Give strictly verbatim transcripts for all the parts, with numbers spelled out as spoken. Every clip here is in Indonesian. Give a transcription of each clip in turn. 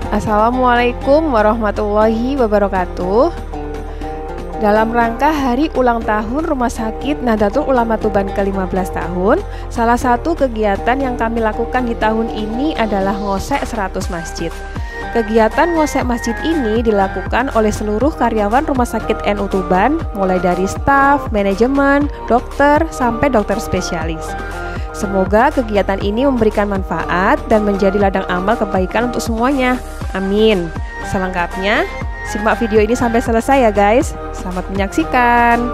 Assalamualaikum warahmatullahi wabarakatuh. Dalam rangka hari ulang tahun Rumah Sakit Nahdlatul Ulama Tuban ke lima belas tahun, salah satu kegiatan yang kami lakukan di tahun ini adalah ngosek seratus masjid. Kegiatan ngosek masjid ini dilakukan oleh seluruh karyawan Rumah Sakit N U Tuban, mulai dari staf, manajemen, dokter, sampai dokter spesialis. Semoga kegiatan ini memberikan manfaat dan menjadi ladang amal kebaikan untuk semuanya. Amin. Selengkapnya, simak video ini sampai selesai ya guys. Selamat menyaksikan.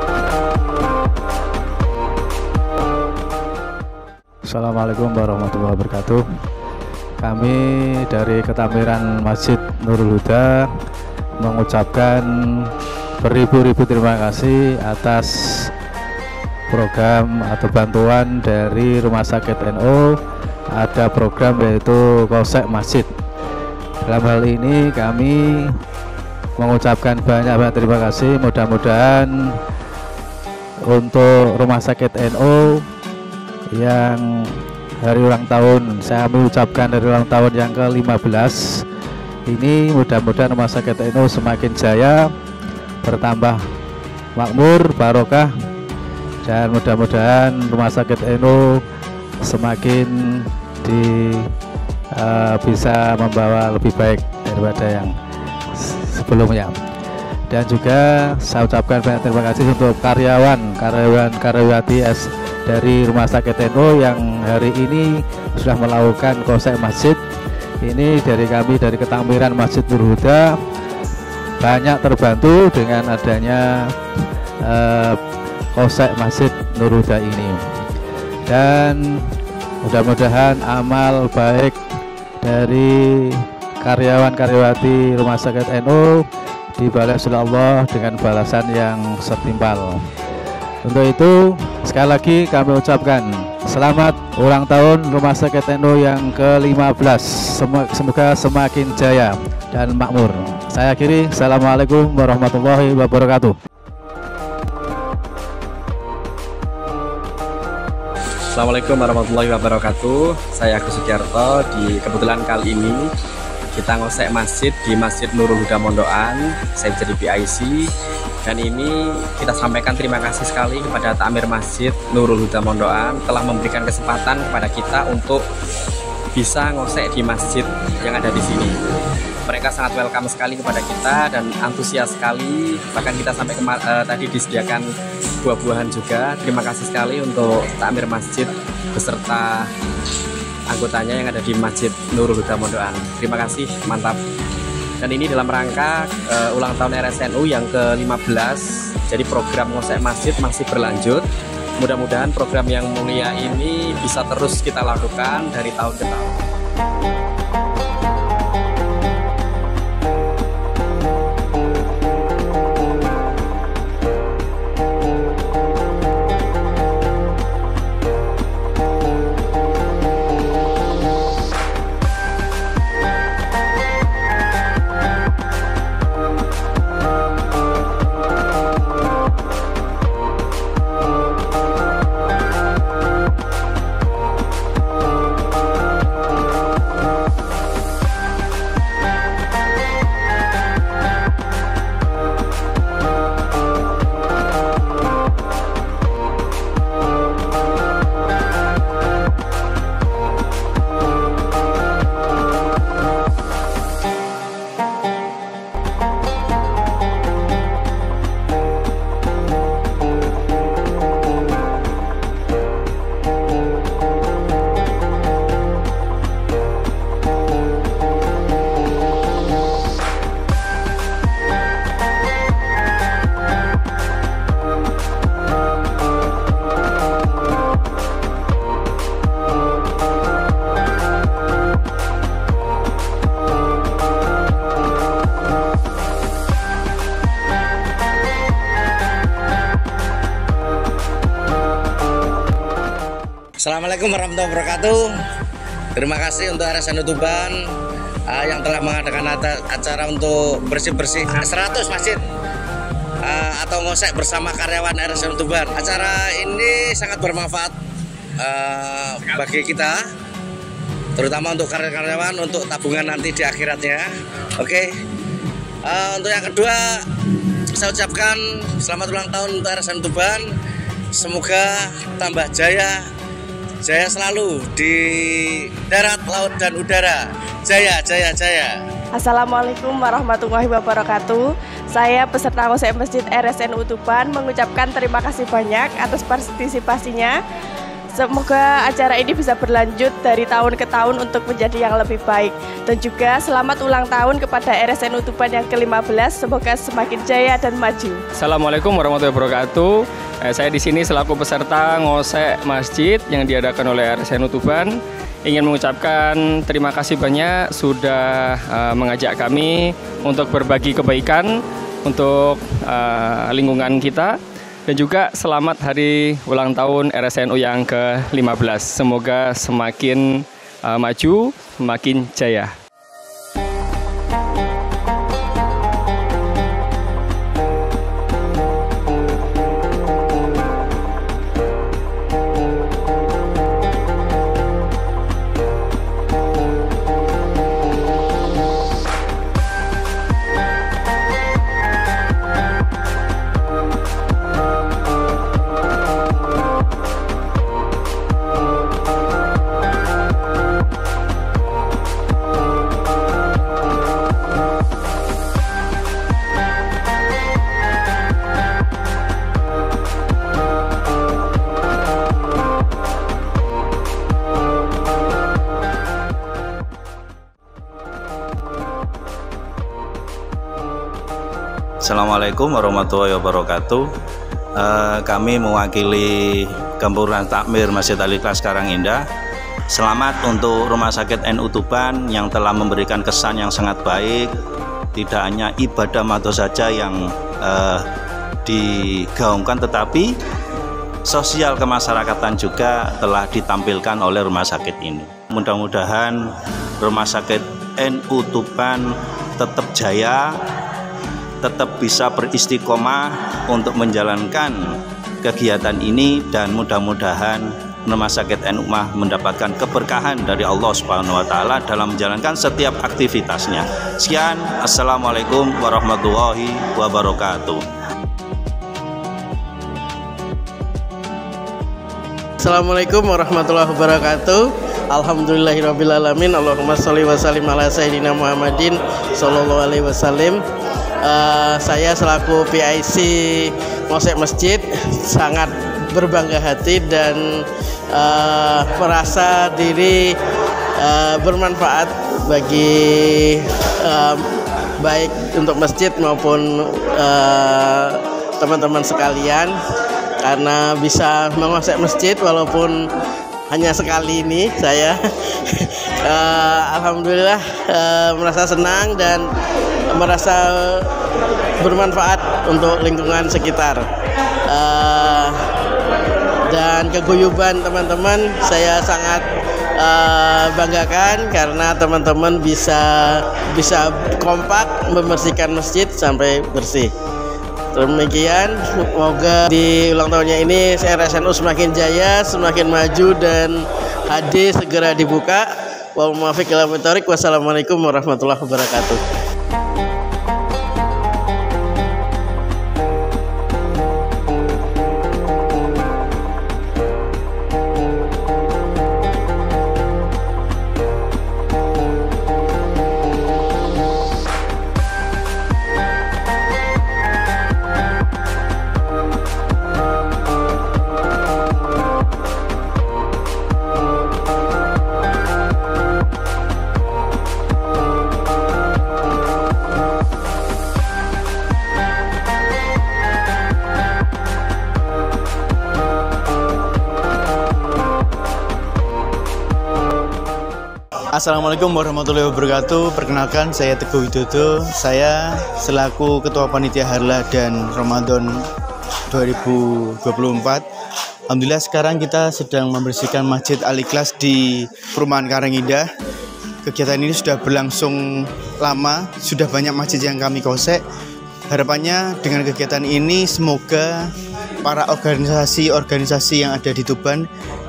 Assalamualaikum warahmatullahi wabarakatuh. Kami dari Ketamiran Masjid Nurul Huda mengucapkan beribu-ribu terima kasih atas program atau bantuan dari Rumah Sakit N U. Ada program yaitu Ngosek Masjid. Dalam hal ini kami mengucapkan banyak-banyak terima kasih. Mudah-mudahan untuk Rumah Sakit N U yang hari ulang tahun, saya mengucapkan dari ulang tahun yang ke lima belas ini, mudah-mudahan Rumah Sakit N U semakin jaya, bertambah makmur, barokah, dan mudah-mudahan Rumah Sakit N U semakin di uh, bisa membawa lebih baik daripada yang sebelumnya. Dan juga saya ucapkan banyak terima kasih untuk karyawan karyawan karyawati S dari Rumah Sakit N U yang hari ini sudah melakukan ngosek masjid. Ini dari kami dari Ketamiran Masjid Nurul Huda banyak terbantu dengan adanya uh, ngosek Masjid Nurul Huda ini, dan mudah-mudahan amal baik dari karyawan-karyawati Rumah Sakit N U dibalas oleh Allah dengan balasan yang setimpal. Untuk itu sekali lagi kami ucapkan selamat ulang tahun Rumah Sakit N U yang ke lima belas. Semoga semakin jaya dan makmur. Saya akhiri. Assalamualaikum warahmatullahi wabarakatuh. Assalamualaikum warahmatullahi wabarakatuh. Saya Agus Sugiarto. Di kebetulan kali ini kita ngosek masjid di Masjid Nurul Huda Mondokan. Saya jadi P I C, dan ini kita sampaikan terima kasih sekali kepada Takmir Masjid Nurul Huda Mondokan telah memberikan kesempatan kepada kita untuk bisa ngosek di masjid yang ada di sini. Mereka sangat welcome sekali kepada kita dan antusias sekali. Bahkan kita sampai uh, tadi disediakan buah-buahan juga. Terima kasih sekali untuk Takmir Masjid beserta anggotanya yang ada di Masjid Nurul Huda Mondokan. Terima kasih, mantap. Dan ini dalam rangka uh, ulang tahun R S N U yang ke lima belas. Jadi program ngosek masjid masih berlanjut. Mudah-mudahan program yang mulia ini bisa terus kita lakukan dari tahun ke tahun. Assalamualaikum warahmatullahi wabarakatuh. Terima kasih untuk R S N U Tuban uh, yang telah mengadakan acara untuk bersih-bersih seratus masjid uh, atau ngosek bersama karyawan R S N U Tuban. Acara ini sangat bermanfaat uh, bagi kita terutama untuk karyawan untuk tabungan nanti di akhiratnya. Oke. Uh, untuk yang kedua, saya ucapkan selamat ulang tahun untuk R S N Tuban. Semoga tambah jaya, jaya selalu di darat, laut, dan udara. Jaya, jaya, jaya. Assalamualaikum warahmatullahi wabarakatuh. Saya peserta Konsep Masjid R S N U Tuban mengucapkan terima kasih banyak atas partisipasinya. Semoga acara ini bisa berlanjut dari tahun ke tahun untuk menjadi yang lebih baik. Dan juga selamat ulang tahun kepada R S N U Tuban yang ke lima belas. Semoga semakin jaya dan maju. Assalamualaikum warahmatullahi wabarakatuh. Eh, saya di sini selaku peserta ngosek masjid yang diadakan oleh R S N U Tuban. Ingin mengucapkan terima kasih banyak sudah uh, mengajak kami untuk berbagi kebaikan untuk uh, lingkungan kita. Dan juga selamat hari ulang tahun R S N U yang ke lima belas. Semoga semakin uh, maju, semakin jaya. Assalamualaikum warahmatullahi wabarakatuh. Uh, kami mewakili Gempuran Takmir Masjid Al-Ikhlas Karangindah. Selamat untuk Rumah Sakit N U Tuban yang telah memberikan kesan yang sangat baik. Tidak hanya ibadah madu saja yang uh, digaungkan, tetapi sosial kemasyarakatan juga telah ditampilkan oleh rumah sakit ini. Mudah-mudahan Rumah Sakit N U Tuban tetap jaya, tetap bisa beristiqomah untuk menjalankan kegiatan ini, dan mudah-mudahan Rumah Sakit N U mendapatkan keberkahan dari Allah Subhanahu wa taala dalam menjalankan setiap aktivitasnya. Sekian, assalamualaikum warahmatullahi wabarakatuh. Assalamualaikum warahmatullahi wabarakatuh. Alhamdulillahirabbil alamin. Allahumma sholli wa sallim ala sayyidina Muhammadin sallallahu alaihi wasallam. Uh, saya selaku P I C Ngosek Masjid sangat berbangga hati dan uh, merasa diri uh, bermanfaat bagi uh, baik untuk masjid maupun teman-teman uh, sekalian, karena bisa mengosek masjid walaupun hanya sekali ini saya uh, alhamdulillah uh, merasa senang dan merasa bermanfaat untuk lingkungan sekitar, uh, dan keguyuban teman-teman saya sangat uh, banggakan karena teman-teman bisa bisa kompak membersihkan masjid sampai bersih. Demikian, semoga di ulang tahunnya ini R S N U semakin jaya, semakin maju, dan H D segera dibuka. Wassalamualaikum warahmatullahi wabarakatuh. Assalamualaikum warahmatullahi wabarakatuh. Perkenalkan, saya Teguh Widodo. Saya selaku Ketua Panitia Harlah dan Ramadan dua ribu dua puluh empat. Alhamdulillah sekarang kita sedang membersihkan Masjid Al-Ikhlas di Perumahan Karangindah. Kegiatan ini sudah berlangsung lama, sudah banyak masjid yang kami kosek. Harapannya dengan kegiatan ini semoga para organisasi-organisasi yang ada di Tuban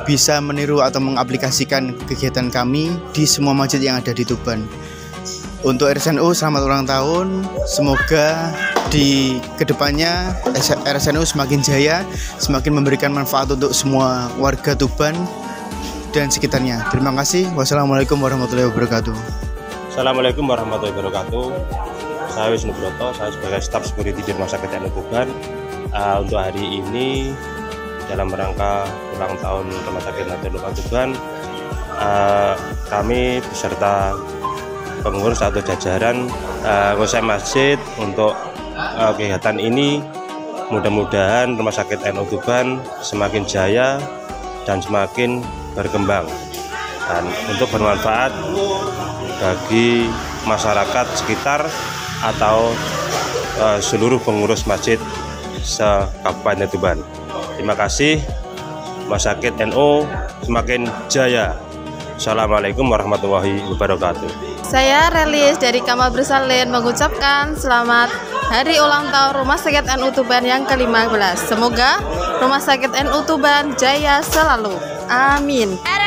bisa meniru atau mengaplikasikan kegiatan kami di semua masjid yang ada di Tuban. Untuk R S N U selamat ulang tahun, semoga di kedepannya R S N U semakin jaya, semakin memberikan manfaat untuk semua warga Tuban dan sekitarnya. Terima kasih. Wassalamualaikum warahmatullahi wabarakatuh. Assalamualaikum warahmatullahi wabarakatuh. Saya Wisnu Broto, saya sebagai staf security di Rumah Sakit N U Tuban. Uh, untuk hari ini dalam rangka ulang tahun Rumah Sakit Nahdlatul Ulama Tuban, uh, kami beserta pengurus atau jajaran uh, ngosek masjid untuk uh, kegiatan ini. Mudah-mudahan Rumah Sakit N U Tuban semakin jaya dan semakin berkembang dan untuk bermanfaat bagi masyarakat sekitar atau uh, seluruh pengurus masjid se-Kabupaten Tuban. Terima kasih. Rumah Sakit N U semakin jaya. Assalamualaikum warahmatullahi wabarakatuh. Saya Relis dari Kamal Bersalin mengucapkan selamat hari ulang tahun Rumah Sakit N U Tuban yang ke lima belas. Semoga Rumah Sakit N U Tuban jaya selalu. Amin.